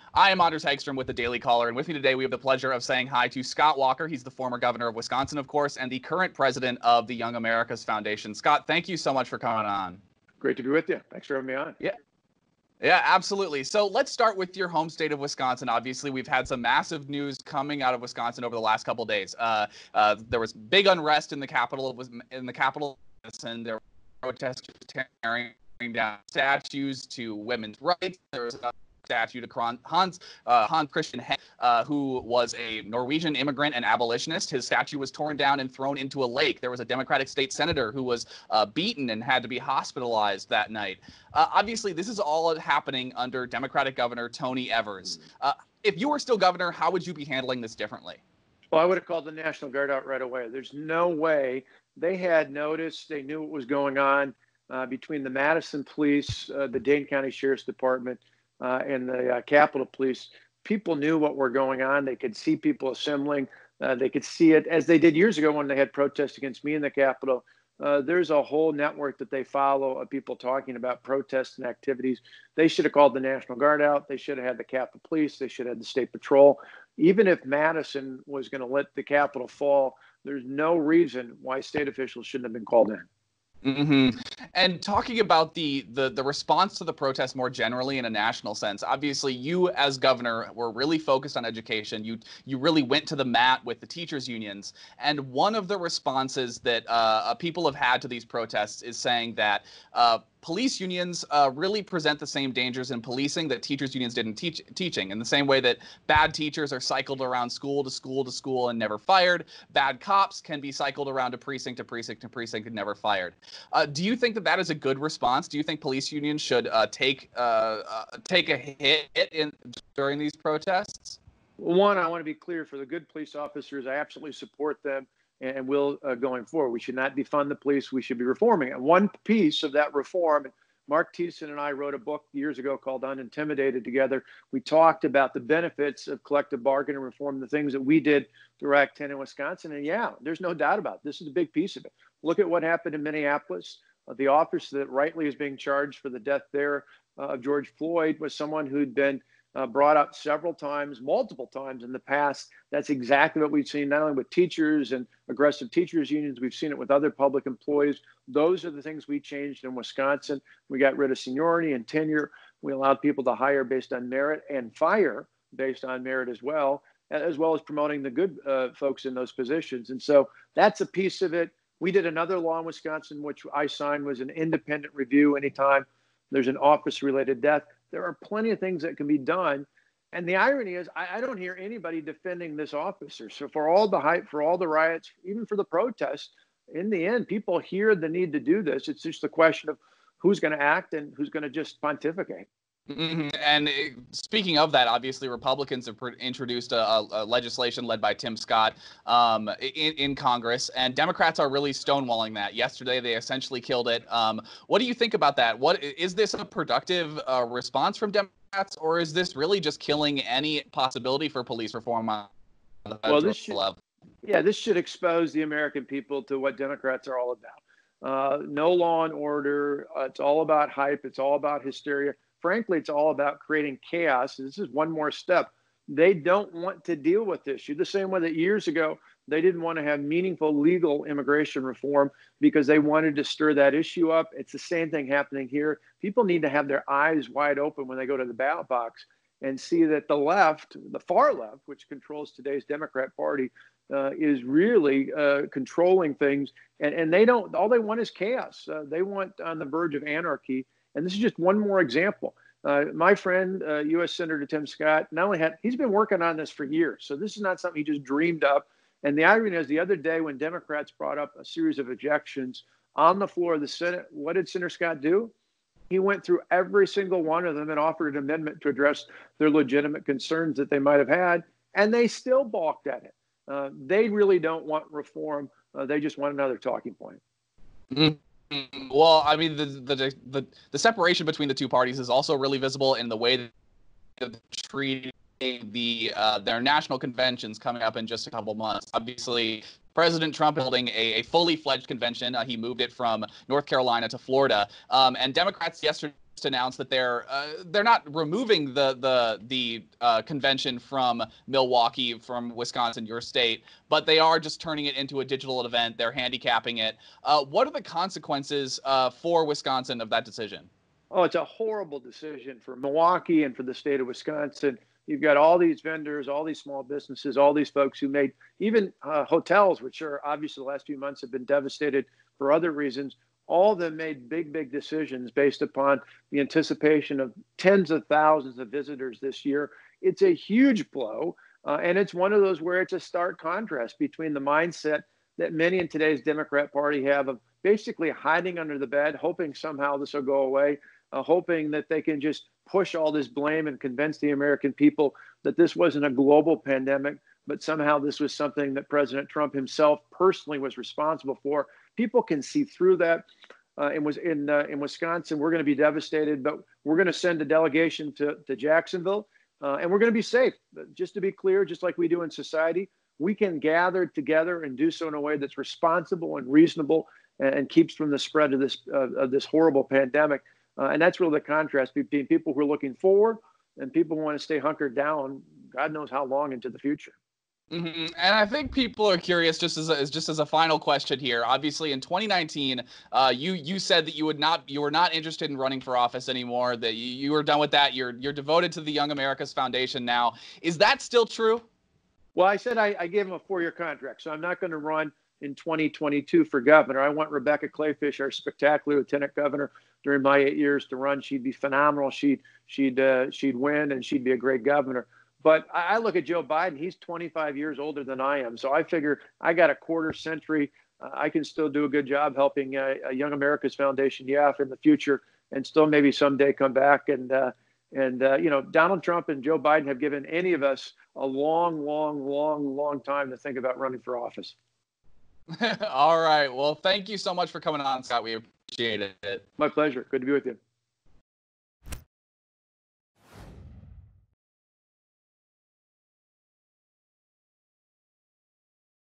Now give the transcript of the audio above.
I am Anders Hagstrom with the Daily Caller, and with me today we have the pleasure of saying hi to Scott Walker. He's the former governor of Wisconsin, of course, and the current president of the Young America's Foundation. Scott, thank you so much for coming on. Great to be with you. Thanks for having me on. Yeah, absolutely. So let's start with your home state of Wisconsin. Obviously, we've had some massive news coming out of Wisconsin over the last couple of days. There was big unrest in the capital. And there were protesters tearing down statues to women's rights. There was a statue to Hans Christian Heg, who was a Norwegian immigrant and abolitionist. His statue was torn down and thrown into a lake. There was a Democratic state senator who was beaten and had to be hospitalized that night. Obviously, this is all happening under Democratic Governor Tony Evers. If you were still governor, how would you be handling this differently? Well, I would have called the National Guard out right away. There's no way. They had notice. They knew what was going on between the Madison Police, the Dane County Sheriff's Department, and the Capitol Police. People knew what were going on. They could see people assembling. They could see it as they did years ago when they had protests against me in the Capitol. There's a whole network that they follow of people talking about protests and activities. They should have called the National Guard out. They should have had the Capitol Police. They should have had the State Patrol. Even if Madison was going to let the Capitol fall, there's no reason why state officials shouldn't have been called in. And talking about the response to the protest more generally in a national sense, obviously you as governor were really focused on education. You really went to the mat with the teachers unions. And one of the responses that people have had to these protests is saying that police unions really present the same dangers in policing that teachers unions did in teaching. In the same way that bad teachers are cycled around school to school to school and never fired, bad cops can be cycled around to precinct to precinct to precinct and never fired. Do you think that that is a good response? Do you think police unions should take a hit during these protests? One, I want to be clear for the good police officers. I absolutely support them and will going forward. We should not defund the police. We should be reforming. And one piece of that reform, Mark Thiessen and I wrote a book years ago called Unintimidated together. We talked about the benefits of collective bargaining reform, the things that we did through Act 10 in Wisconsin. And yeah, there's no doubt about it. This is a big piece of it. Look at what happened in Minneapolis. The officer that rightly is being charged for the death there of George Floyd was someone who'd been brought up multiple times in the past. That's exactly what we've seen, not only with teachers and aggressive teachers unions, we've seen it with other public employees. Those are the things we changed in Wisconsin. We got rid of seniority and tenure. We allowed people to hire based on merit and fire based on merit as well as promoting the good folks in those positions. And so that's a piece of it. We did another law in Wisconsin, which I signed, was an independent review anytime there's an office-related death. There are plenty of things that can be done. And the irony is, I don't hear anybody defending this officer. So for all the hype, for all the riots, even for the protests, in the end, people hear the need to do this. It's just the question of who's going to act and who's going to just pontificate. And speaking of that, obviously Republicans have introduced a legislation led by Tim Scott in Congress, and Democrats are really stonewalling that. Yesterday, they essentially killed it. What do you think about that? What is this a productive response from Democrats, or is this really just killing any possibility for police reform on the federal level? This should expose the American people to what Democrats are all about. No law and order. It's all about hype. It's all about hysteria. Frankly, it's all about creating chaos. This is one more step. They don't want to deal with this issue the same way that years ago they didn't want to have meaningful legal immigration reform because they wanted to stir that issue up. It's the same thing happening here. People need to have their eyes wide open when they go to the ballot box and see that the left, the far left, which controls today's Democrat Party, is really controlling things. And they don't, all they want is chaos. They want on the verge of anarchy. And this is just one more example. My friend, U.S. Senator Tim Scott, he's been working on this for years. So this is not something he just dreamed up. And the irony is the other day when Democrats brought up a series of objections on the floor of the Senate, what did Senator Scott do? He went through every single one of them and offered an amendment to address their legitimate concerns that they might have had. And they still balked at it. They really don't want reform. They just want another talking point. Mm-hmm. Well, I mean, the separation between the two parties is also really visible in the way that they're treating their national conventions coming up in just a couple months. Obviously, President Trump is holding a fully fledged convention. He moved it from North Carolina to Florida. And Democrats yesterday announced that they're not removing the convention from Milwaukee, from Wisconsin, your state, but they are just turning it into a digital event. They're handicapping it. What are the consequences for Wisconsin of that decision? Oh, it's a horrible decision for Milwaukee and for the state of Wisconsin. You've got all these vendors, all these small businesses, all these folks who made even hotels, which are obviously the last few months have been devastated for other reasons. All of them made big decisions based upon the anticipation of tens of thousands of visitors this year. It's a huge blow. And it's one of those where it's a stark contrast between the mindset that many in today's Democrat Party have of basically hiding under the bed, hoping somehow this will go away, hoping that they can just push all this blame and convince the American people that this wasn't a global pandemic, but somehow this was something that President Trump himself personally was responsible for. People can see through that. In Wisconsin, we're going to be devastated, but we're going to send a delegation to Jacksonville, and we're going to be safe. Just to be clear, just like we do in society, we can gather together and do so in a way that's responsible and reasonable and keeps from the spread of this horrible pandemic. And that's really the contrast between people who are looking forward and people who want to stay hunkered down, God knows how long into the future. Mm-hmm. And I think people are curious, just as a final question here. Obviously, in 2019, you said that you were not interested in running for office anymore. That you were done with that. You're devoted to the Young America's Foundation now. Is that still true? Well, I said I gave him a 4-year contract, so I'm not going to run in 2022 for governor. I want Rebecca Kleefisch, our spectacular lieutenant governor, during my 8 years to run. She'd be phenomenal. She'd win, and she'd be a great governor. But I look at Joe Biden. He's 25 years older than I am. So I figure I got a quarter century. I can still do a good job helping Young America's Foundation, in the future, and still maybe someday come back. And Donald Trump and Joe Biden have given any of us a long time to think about running for office. All right. Well, thank you so much for coming on, Scott. We appreciate it. My pleasure. Good to be with you.